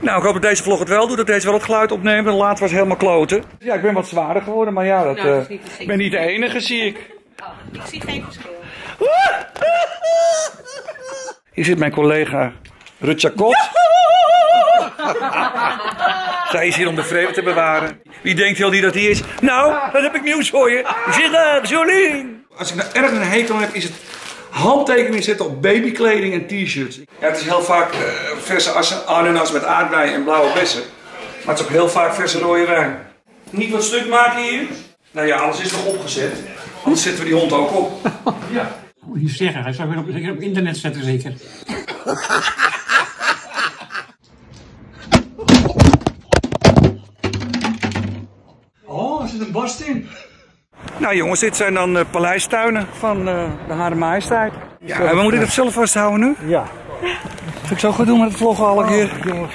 Nou, ik hoop dat deze vlog het wel doet, dat deze wel het geluid opneemt. De laatste was helemaal kloten. Ja, ik ben wat zwaarder geworden, maar ja, ik ben niet de enige, zie ik. Oh, ik zie geen verschil. Hier zit mijn collega Rutja Kot. Zij is hier om de vrede te bewaren. Wie denkt heel niet dat hij is? Nou, dan heb ik nieuws voor je. Zeg, Jolien. Als ik nou erg een hekel heb, is het handtekeningen zetten op babykleding en t-shirts. Ja, het is heel vaak verse ananas met aardbeien en blauwe bessen. Maar het is ook heel vaak verse rode wijn. Niet wat stuk maken hier? Nou ja, alles is nog opgezet. Anders zetten we die hond ook op. Ja. Moet je zeggen, hij zou weer op internet zetten zeker. Oh, er zit een barst in. Nou jongens, dit zijn dan paleistuinen van de Hare Majesteit. Ja, en moet ik dat zelf vasthouden nu? Ja. Ga ik zo goed doen met het vloggen alle keer? Jongens.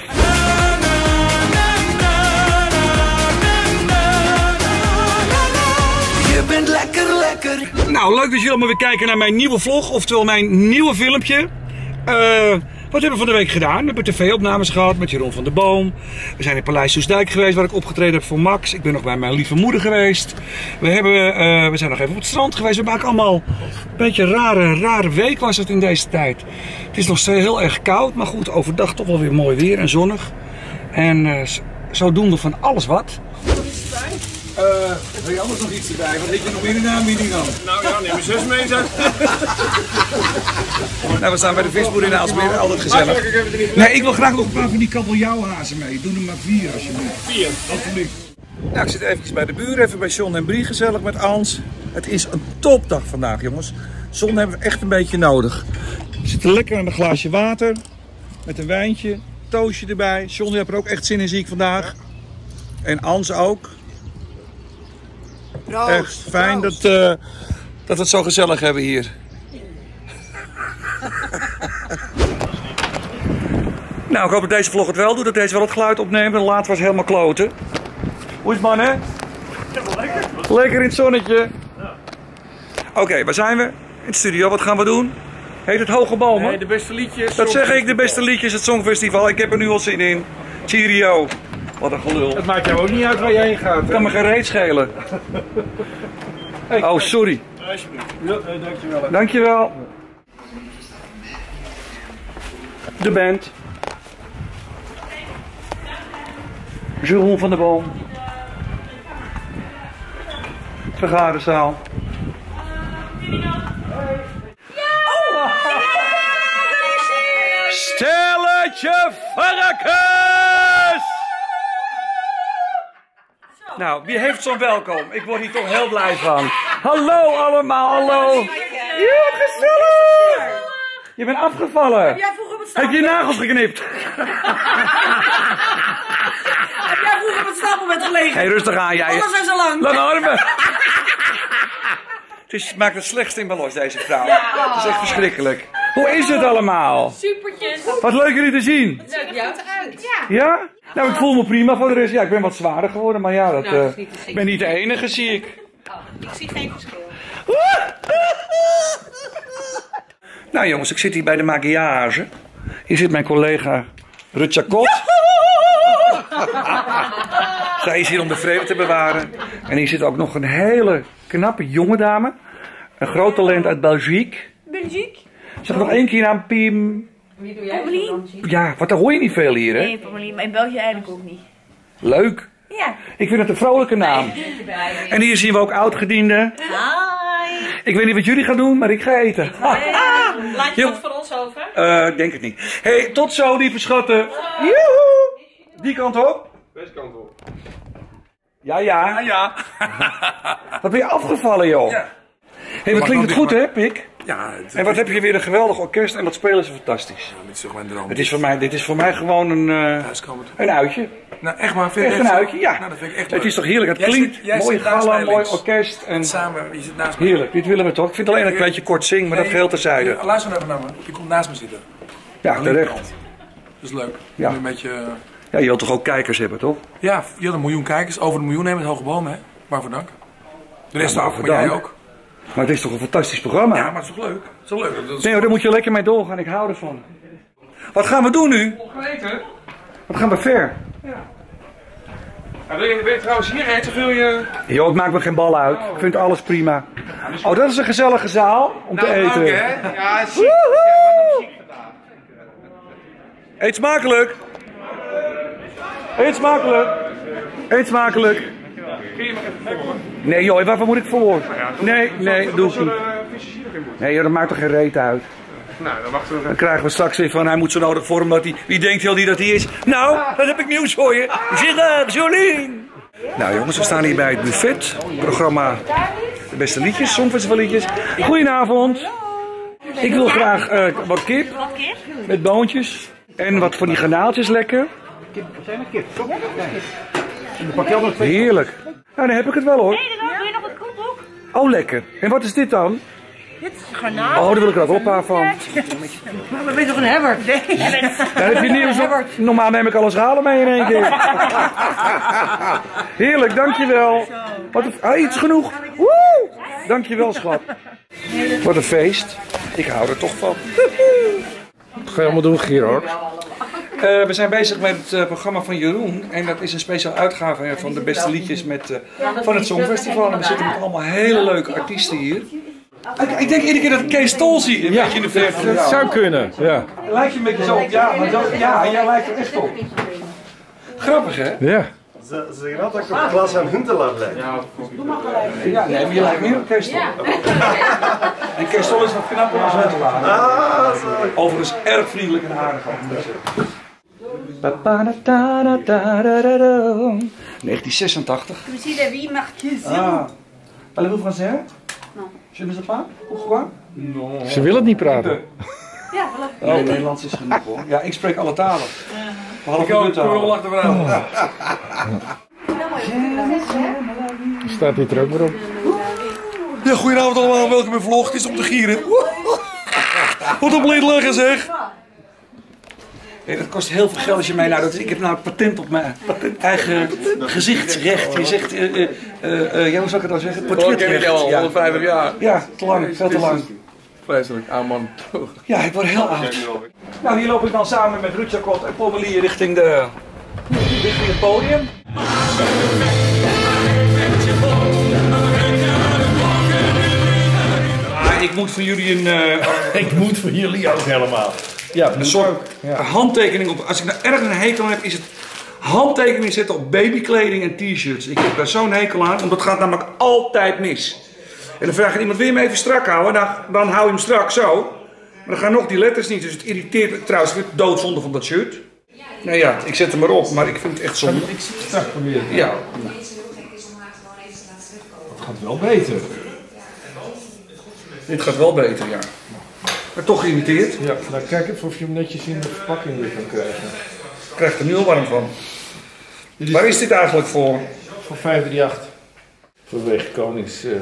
Je bent lekker. Nou, leuk dat jullie allemaal weer kijken naar mijn nieuwe vlog, oftewel mijn nieuwe filmpje. Wat hebben we van de week gedaan? We hebben tv-opnames gehad met Jeroen van der Boom. We zijn in Paleis Soestdijk geweest waar ik opgetreden heb voor Max. Ik ben nog bij mijn lieve moeder geweest. We zijn nog even op het strand geweest. We maken allemaal een beetje rare week was het in deze tijd. Het is nog steeds heel erg koud, maar goed, overdag toch wel weer mooi weer en zonnig. En zo doen we van alles wat. Wil je anders nog iets erbij? Wat heb je nog meer in de aanbieding dan? Nou ja, neem je 6 mee zeg. Nou, we staan bij de visboer in Aalsmeer, altijd gezellig. Nee, ik wil graag nog een paar van die kabeljauwhazen mee. Doe er maar 4 alsjeblieft. 4. Alsjeblieft. Nou, ik zit even bij de buren, even bij John en Brie, gezellig met Ans. Het is een topdag vandaag, jongens. Zon hebben we echt een beetje nodig. We zitten lekker aan een glaasje water, met een wijntje, toastje erbij. John heeft er ook echt zin in, zie ik vandaag. En Ans ook. Proost, echt fijn dat we het zo gezellig hebben hier. Nou, ik hoop dat deze vlog het wel doet, dat deze wel het geluid opneemt. De laatste was helemaal kloten. Hoe is het, man, hè? Lekker. Lekker in het zonnetje. Ja. Oké, waar zijn we? In de studio, wat gaan we doen? Heet het Hoge Bomen? Nee, de beste liedjes. Dat zeg ik, de beste liedjes, het Songfestival. Ik heb er nu al zin in. Cheerio. Wat een gelul. Het maakt jou ook niet uit waar je heen gaat. Het kan me geen reet schelen. Hey, oh, sorry. Alsjeblieft. Ja, dankjewel. Dankjewel. De band. Jeroen van der Boom. Vergaderzaal. Stelletje varkens! Nou, wie heeft zo'n welkom? Ik word hier toch heel blij van. Hallo allemaal, hallo. Ja, gezellig. Je bent afgevallen. Heb jij vroeger op het Heb je stapelbed? nagels geknipt? Heb jij vroeger op het stapelbed gelegen? Hey, rustig aan jij. Alles zijn zo lang. Lange armen. Het maakt het slechtste in balans, deze vrouw. Het is echt verschrikkelijk. Hoe is het allemaal? Supertjes. Wat leuk jullie te zien. Leuk jou uit. Ja. Ja? Nou, ik voel me prima voor de rest. Ja, ik ben wat zwaarder geworden, maar ja, Nou, dat is niet te zien. ik ben niet de enige, zie ik. Oh, ik zie geen verschil. Nou jongens, ik zit hier bij de maquillage. Hier zit mijn collega Rutja Kot. Zij is hier om de vrede te bewaren. En hier zit ook nog een hele knappe jonge dame. Een groot talent uit Belgique. Belgique? Zeg nog één keer aan Piem. Wie doe jij? Ja, wat daar hoor je niet veel hier, hè? Nee, Pommelien, maar in België eigenlijk ook niet. Leuk. Ja. Ik vind het een vrolijke naam. En hier zien we ook oud-gedienden. Hi. Ik weet niet wat jullie gaan doen, maar ik ga eten. Laat je Jo. wat voor ons over? Ik denk het niet. Hey, tot zo, lieve schatten. Joehoe. Die kant op. Deze kant op. Ja. Wat ben je afgevallen, joh? Ja. Hey, wat klinkt het goed, hè, Pik? Ja, En wat heb je weer een geweldig orkest en wat spelen ze fantastisch. dit is toch mijn droom. Dit is voor mij gewoon een uitje. Nou, echt maar. Vind Echt een uitje, ja. Nou, dat vind ik echt Het leuk. is toch heerlijk, het Jij klinkt. zit- jij Mooi zit naast gala, mij mooi links. orkest. En Samen, je zit naast me. heerlijk, dit willen we toch? Ik vind alleen een kleintje kort zingen, maar dat geheel terzijde. Luister even naar me. Je komt naast me zitten. Ja, terecht. Dat is leuk. Ja. Een beetje... Ja, je wilt toch ook kijkers hebben, toch? Ja, je had 1 miljoen kijkers. Over de miljoen nemen met Hoge Bomen, hè? Waarvoor dank. De rest Ja, ook, waarvoor maar jij dank. ook. Maar het is toch een fantastisch programma? Ja, maar het is toch leuk? Het is toch leuk? Dat is Nee hoor, daar moet je lekker mee doorgaan, ik hou ervan. Wat gaan we doen nu? opgeweten. Wat gaan we ver? Ja, wil je trouwens hier eten of wil je... Joh, het maakt me geen bal uit. Ik vind alles prima. Oh, dat is een gezellige zaal om te eten. Dank, hè? Ja, ziek. Eet smakelijk. Eet smakelijk. Eet smakelijk. Nee joh, waarvoor moet ik voor? Nee, doe ik niet. Nee joh, dat maakt toch geen reet uit. Nou, dan wachten we Dan krijgen we straks weer van, hij moet zo nodig vormen dat hij... Wie denkt heel die dat hij is? Nou, dan heb ik nieuws voor je. Zeg, Jolien. Nou jongens, we staan hier bij het buffet. Programma De Beste Liedjes, Songfestivalliedjes. Goedenavond. Ik wil graag wat kip. Wat kip? Met boontjes. En wat van die granaaltjes lekker. Heerlijk. Nou, dan heb ik het wel hoor. Nee, wil je nog wat koekboek? Oh, lekker. En wat is dit dan? Dit is garnaal. Oh, daar wil ik er ook ophaal van. Maar we weten toch een hebbert? Nee. Daar heb je nieuws op. Normaal neem ik alles halen mee in één keer. Heerlijk, dankjewel. Wat een... iets genoeg. Woe! Dankjewel, schat. Wat een feest. Ik hou er toch van. Wat ga je allemaal doen, Gerard? We zijn bezig met het programma van Jeroen. En dat is een speciale uitgave van de beste liedjes van het Songfestival. En we zitten met allemaal hele leuke artiesten hier. Ik denk iedere keer dat ik Kees Tol zie, een beetje in de verte. Dat zou kunnen, ja. Lijkt je een beetje zo op, ja, maar jij lijkt er echt op. Grappig, hè? Ja. Ze zeggen altijd dat ik op Klaas aan Huntelaar lijk. Ja, nee, maar je lijkt meer op Kees Tol. En Kees Tol is wat knapper dan Huntelaar. Overigens erg vriendelijk en aardig. 1986. Ah. Parlez-vous français? Non. Je ne sais pas? Pourquoi? Ze wil het niet praten. Ja, Oh, Nederlands is genoeg hoor. Ja, ik spreek alle talen. Behalve Ik de talen. achteraan. Staat dit er ook weer op? Ja, goedenavond allemaal, welkom in vlog. Het is om te gieren. Wat een bleed lachen zeg. Nee, dat kost heel veel geld als je mij nou... Ik heb nou patent op mijn eigen gezichtsrecht. Je zegt... hoe zou ik het nou zeggen? Portretrecht. al, Ja. 150 jaar. Ja, te lang, veel te lang. Vreselijk, man. Ja, ik word heel oud. Nou, hier loop ik dan samen met Ruud Jacot en Paul Melier richting het podium. Ik moet voor jullie Ik moet voor jullie ook helemaal. Ja, een soort handtekening op. Als ik nou ergens een hekel aan heb, is het handtekening zetten op babykleding en t-shirts. Ik heb daar zo'n hekel aan, want dat gaat namelijk altijd mis. En dan vraagt iemand, wil je hem even strak houden? Dan hou je hem strak zo. Maar dan gaan nog die letters niet, dus het irriteert me. Trouwens, ik vind het doodzonde van dat shirt. Nou ja, ik zet hem erop, maar ik vind het echt zonde. Ik zie het straks proberen. Ja. Het gaat wel beter. Dit gaat wel beter, ja. Maar toch geïrriteerd. Ja, nou kijk even of je hem netjes in de verpakking weer kan krijgen. Ik krijg er nu al warm van. Waar is dit eigenlijk voor? Voor 538. Vanwege Koningsdag.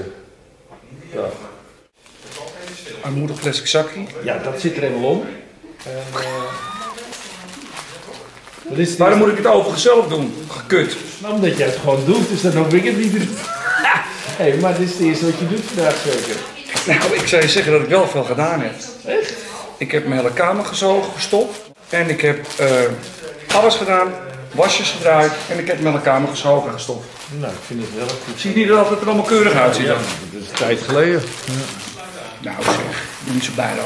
Armoedig plastic zakje. Ja, dat zit er helemaal om. En, Waarom moet ik het overigens zelf doen? Gekut. Nou, omdat jij het gewoon doet, dus dan hoef ik het niet te doen. Hé, maar dit is het eerste wat je doet vandaag zeker. Nou, ik zou je zeggen dat ik wel veel gedaan heb. Echt? Ik heb mijn hele kamer gezogen, gestopt. En ik heb alles gedaan, wasjes gedraaid. En ik heb mijn hele kamer gezogen en gestopt. Nou, ik vind het wel goed. Zie je niet dat het er allemaal keurig uitziet dan? Dat is een tijd geleden. Nou zeg, doe niet zo bijna.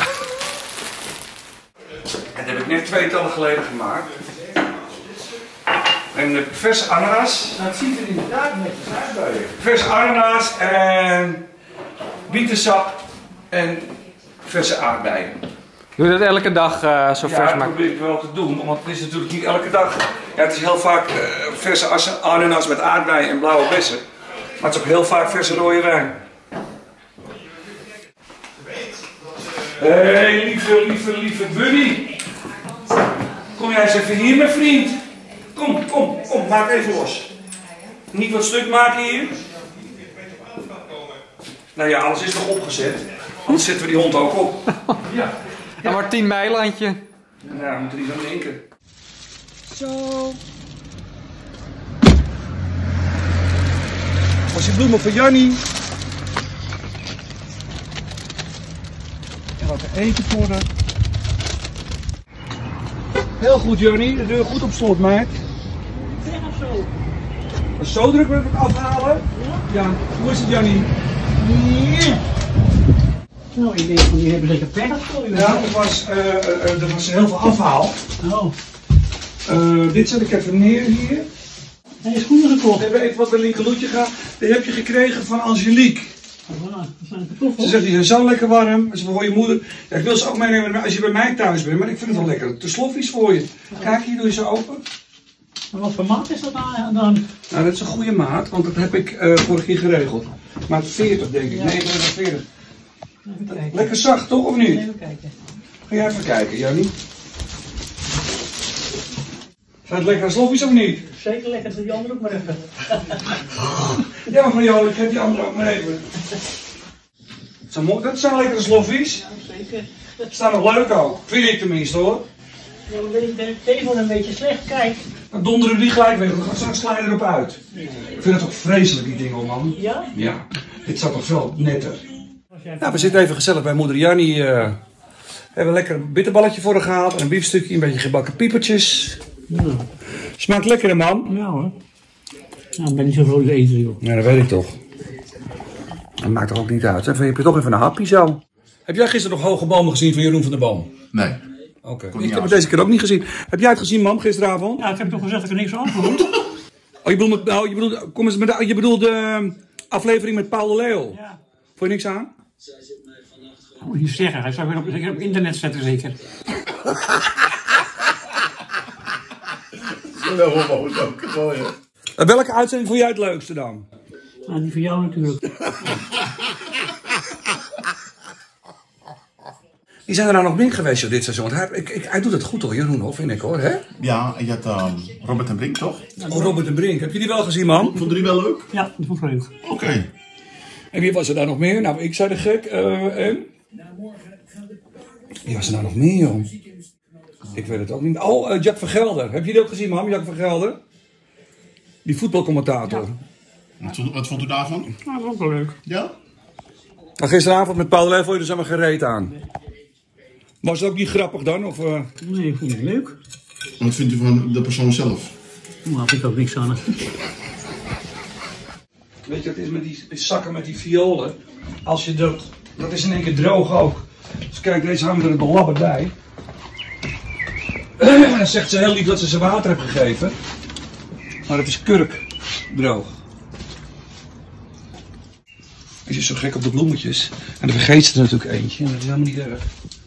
Dat heb ik net 2 tellen geleden gemaakt. En verse ananas. Nou, het ziet er inderdaad netjes uit bij je. Verse ananas en bietensap en verse aardbeien. Doe je dat elke dag zo Ja, vers dat maken? probeer ik wel te doen, want het is natuurlijk niet elke dag. Ja, het is heel vaak verse ananas met aardbeien en blauwe bessen. Maar het is ook heel vaak verse rode wijn. Hé, hey, lieve Buddy. Kom jij eens even hier, mijn vriend. Kom, maak even los. Niet wat stuk maken hier. Nou ja, alles is nog opgezet. Anders zetten we die hond ook op. Ja. Ja, maar 10 meilandje. Nou, moet er niet aan denken. Zo. Als je bloemen voor Jannie. En wat te eten voor haar. Heel goed, Johnny. De deur goed op slot, meid. Zeg of zo. Zo druk met het afhalen. Ja, hoe is het, Johnny? Nou, ik denk van die hebben zeker pech of zo. Ja, er was heel veel afhaal. Oh. Dit zet ik even neer hier. Hij is schoenen We gekocht. hebben even wat bij Linkeloetje gehad. Die heb je gekregen van Angelique. Voilà, dat zijn gekocht. Ze zegt, die zijn zo lekker warm. Ze voor je moeder. Ja, ik wil ze ook meenemen als je bij mij thuis bent. Maar ik vind het wel lekker. De sloffies voor je. Kijk, hier doe je ze open. Maar wat voor maat is dat nou dan? Nou, dat is een goede maat. Want dat heb ik vorige keer geregeld. Maat 40 denk ik. Ja. 49. Even kijken. Lekker zacht, toch? Of niet? Even kijken. Ga jij even kijken, Jannie. Zijn het lekkere sloffies of niet? Zeker lekker, zet die andere ook maar even. Ja, maar Jo, ik heb die andere ook maar even. Dat zijn lekkere sloffies. Ja, zeker. Ze staan nog leuk ook. Vind ik tenminste hoor. Ja, maar weet ik de telefoon een beetje slecht. Kijk. Dan donderen we die gelijk weg. Dan straks sla je erop uit. Ik vind het toch vreselijk die dingen, man. Ja? Ja. Dit staat toch veel netter. Nou, we zitten even gezellig bij moeder Jannie. We hebben lekker een bitterballetje voor haar gehaald. En een biefstukje, een beetje gebakken piepertjes. Ja. Smaakt lekker, hè, man? Ja hoor. Nou, ik ben niet zo groot eten, joh. Ja, dat weet ik toch. Dat maakt toch ook niet uit. Hè? Heb je toch even een hapje zo? Heb jij gisteren nog Hoge Bomen gezien van Jeroen van der Boom? Nee. Oké. Ik heb het deze keer ook niet gezien. Heb jij het gezien, mam, gisteravond? Ja, ik heb toch gezegd dat ik er niks aan vond. Oh, je bedoelt de aflevering met Paul de Leeuw? Ja. Vond je niks aan? Dat moet je niet zeggen. Hij zou weer op internet zetten, zeker. Welke uitzending vond jij het leukste dan? Nou, die van jou natuurlijk. Die zijn er nou nog meer geweest joh, dit seizoen. Hij doet het goed hoor, Jeroen, hoor, vind ik hoor. Hè? Ja, je had Robert en Brink, toch? Oh, Robert en Brink. Heb je die wel gezien, man? Vond je die wel leuk? Ja, dat vond ik leuk. Oké. En wie was er daar nog meer? Nou, ik zei de gek. En? Wie was er nou nog meer, joh? Ik weet het ook niet. Oh, Jack van Gelder. Heb je die ook gezien, man? Jack van Gelder? Die voetbalcommentator. Ja. Wat vond u daarvan? Nou, dat was ook wel leuk. Ja? Nou, gisteravond met Paul de Leeuw vond je er zomaar gereed aan. Was het ook niet grappig dan? Of, Nee, ik vond het leuk. Wat vindt u van de persoon zelf? Nou, had ik ook niks aan. Weet je, het is met die zakken met die violen. Als je dat is in één keer droog ook. Dus kijk, deze hangen er de labber bij. En dan zegt ze heel lief dat ze water heeft gegeven. Maar het is kurkdroog. Is je zo gek op de bloemetjes. En dan vergeet ze er natuurlijk eentje. En dat is helemaal niet erg.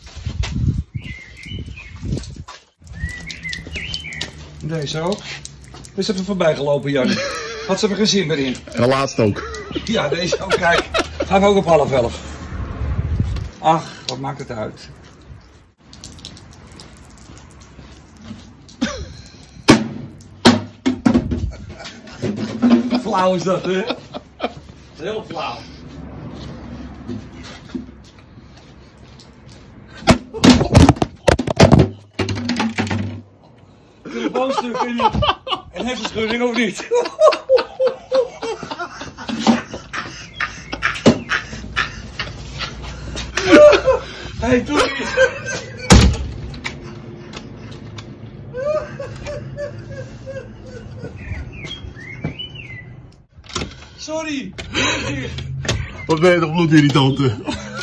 Deze ook. Is even voorbij gelopen, Jannie. Had ze er geen zin meer in. En de laatste ook. Ja, deze ook. Kijk. Gaan we ook op 10:30. Ach, wat maakt het uit. Flauw is dat, hè? Dat is heel flauw. Telefoonstuk en hersenschudding of niet? Hey, doe niet! Sorry! Wat ben je toch bloedirritante?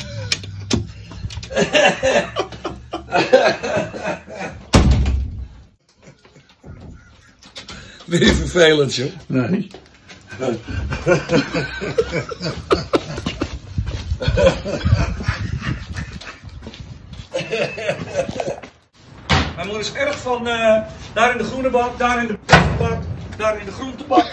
Ben je vervelend, joh? Nee. Mijn moeder is erg van daar in de groene bak, daar in de bak, daar in de groentebak.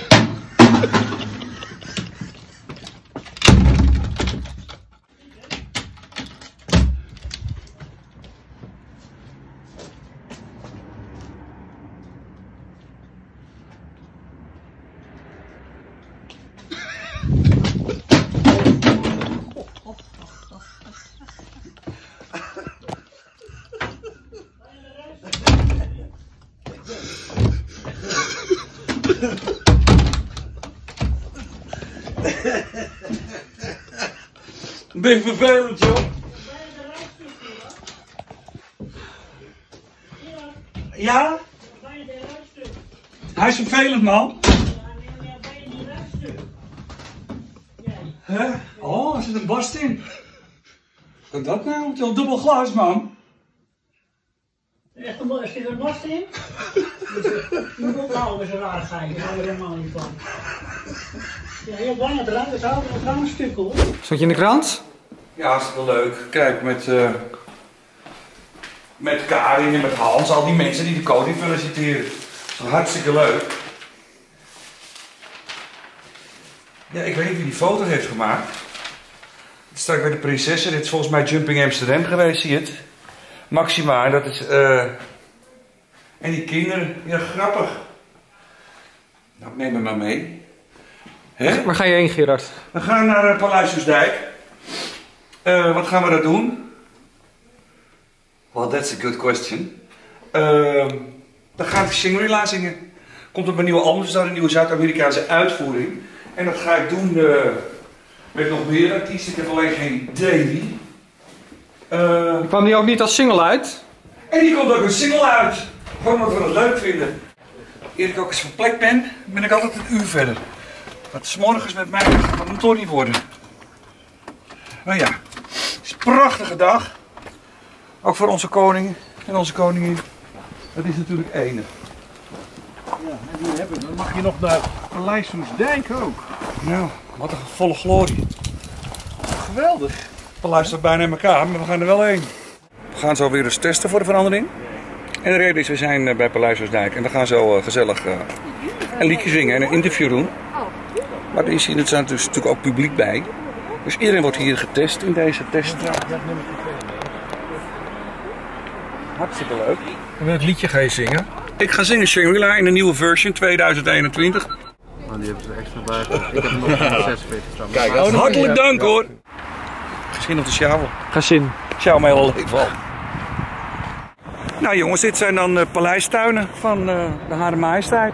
Ben je vervelend, joh? Ja, Hij is vervelend, man. Hè? Oh, er zit een barst in. Wat dat nou? Het is al dubbel glas, man. Echt er zit een last in? Je moet ophouden met zo'n raarigheid, daar hou je helemaal niet van. Ja, heel lang eruit, dus houden we een stuk hoor. Stond je in de krant? Ja, hartstikke leuk. Kijk, met Karin en met Hans, al die mensen die de koning feliciteren. Dat is hartstikke leuk. Ja, ik weet niet wie die foto heeft gemaakt. Het staat bij de prinsessen. Dit is volgens mij Jumping Amsterdam geweest, zie je het? Maxima, en dat is... En die kinderen, ja, grappig. Nou, neem me maar mee. Hè? Waar ga je heen, Gerard? We gaan naar Paleis Soestdijk. Wat gaan we daar doen? Well, that's a good question. Dan gaan we Shangri-La zingen. Komt op mijn nieuwe album, dus een nieuwe Zuid-Amerikaanse uitvoering. En dat ga ik doen met nog meer artiesten. Ik heb alleen geen idee wie. Kwam die ook niet als single uit? En die komt ook een single uit. Gewoon omdat we het leuk vinden. Eer ik ook eens van plek ben ik altijd een uur verder. Wat 's morgens met mij, dat moet toch niet worden. Nou ja, het is een prachtige dag. Ook voor onze koning en onze koningin. Dat is natuurlijk enig. Ja, en die hebben, dan mag je nog naar Paleis Soestdijk ook. Nou, wat een volle glorie. Geweldig. Het paleis staat bijna in elkaar, maar we gaan er wel heen. We gaan zo weer eens testen voor de verandering. En de reden is, we zijn bij Paleis Soestdijk en we gaan zo gezellig een liedje zingen en een interview doen. Maar er staat dus natuurlijk ook publiek bij. Dus iedereen wordt hier getest in deze test. Hartstikke leuk. En welk liedje ga je zingen? Ik ga zingen Shangri-La in de nieuwe version 2021. Die hebben ze extra bij. Ik heb hem nog 46 staan. Kijk, hartelijk dank hoor. Misschien nog de sjouwen. Ga zin. Sjouw mijn hele leven al. Nou jongens, dit zijn dan paleistuinen van de Hare Majesteit.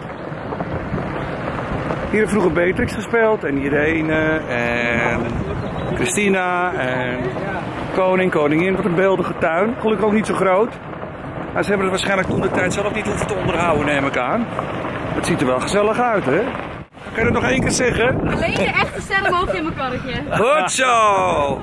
Hier heeft vroeger Beatrix gespeeld en Irene en Christina en koning, koningin. Wat een beeldige tuin. Gelukkig ook niet zo groot. Maar ze hebben het waarschijnlijk toen de tijd zelf niet hoeven te onderhouden, neem ik aan. Het ziet er wel gezellig uit, hè? Kan je dat nog één keer zeggen? Alleen de echte sterren mogen in mijn karretje. Goed zo!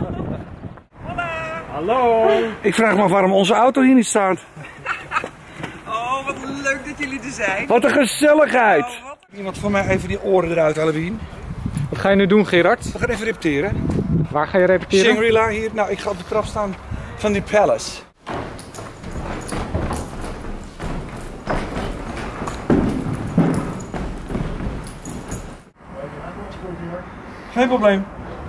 Hallo! Ik vraag me af waarom onze auto hier niet staat. Oh, wat leuk dat jullie er zijn. Wat een gezelligheid! Iemand van mij even die oren eruit halen, Wien. Wat ga je nu doen, Gerard? We gaan even repeteren. Waar ga je repeteren? Shangri-La hier. Nou, ik ga op de trap staan van die palace. Geen probleem.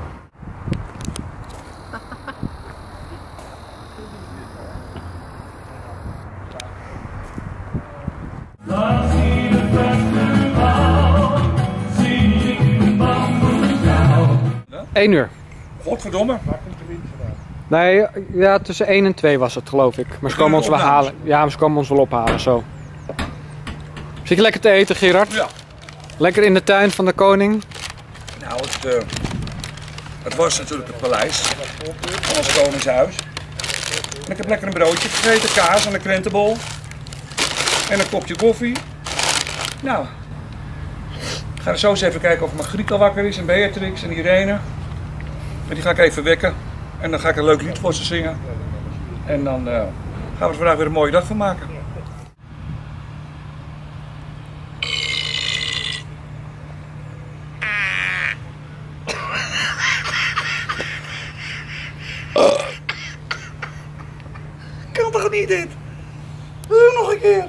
Eén uur. Godverdomme. Nee, ja, tussen 1 en 2 was het, geloof ik. Maar ze komen ons wel halen. Ja, ze komen ons wel ophalen, zo. Zit je lekker te eten, Gerard? Ja. Lekker in de tuin van de koning? Nou, het was natuurlijk het paleis van ons koningshuis. En ik heb lekker een broodje gegeten, kaas en een krentenbol. En een kopje koffie. Nou, ik ga er zo eens even kijken of Margriet al wakker is en Beatrix en Irene. En die ga ik even wekken. En dan ga ik een leuk lied voor ze zingen. En dan gaan we er vandaag weer een mooie dag van maken. Kan toch niet dit? Nog een keer.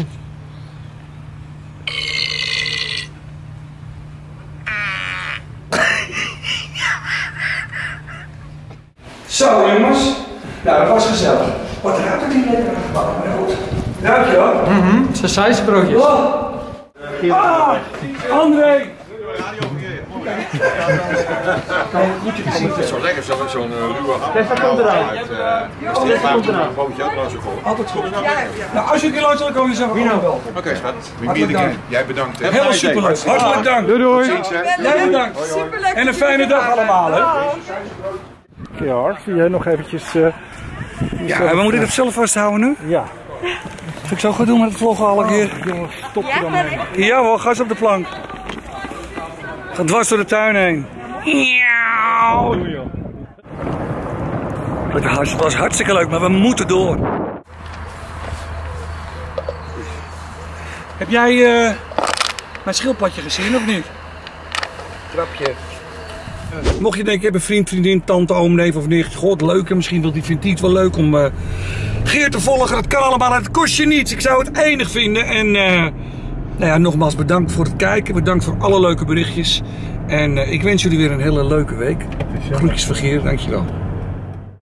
Zo jongens, nou dat was gezellig. Wat ruikt het hier lekker aan gebakken, maar goed. Ruik je hoor? Het zijn sausbroodjes. Oh. Ah, André! Goed je gezien. Het is zo lekker, zo'n ruwe hap. Tessa komt eraan. Tessa komt eraan. Altijd goed. Nou, als je die langs wil komen, zeggen we gewoon wel. Oké, schat. Hartelijk dank. Jij bedankt. Heel superleuk. Hartelijk dank. Doei doei. Jij bedankt. Superleuk. En een fijne dag allemaal, hè? Ja, zie jij nog eventjes... Ja, we moeten het zelf vasthouden nu? Ja. Vind ik zo goed doen met het vloggen alle keer. Jongens, stop er dan mee. Ja hoor, gas op de plank. Ga dwars door de tuin heen. Het was hartstikke leuk, maar we moeten door. Heb jij mijn schildpadje gezien of niet? Trapje. Mocht je denken, ik heb een vriend, vriendin, tante, oom, neef of nicht. God, leuk en misschien vindt die het wel leuk om Geert te volgen. Dat kan allemaal, het kost je niets. Ik zou het enig vinden. En nou ja, nogmaals bedankt voor het kijken. Bedankt voor alle leuke berichtjes. En ik wens jullie weer een hele leuke week. Groetjes van Geert, dankjewel.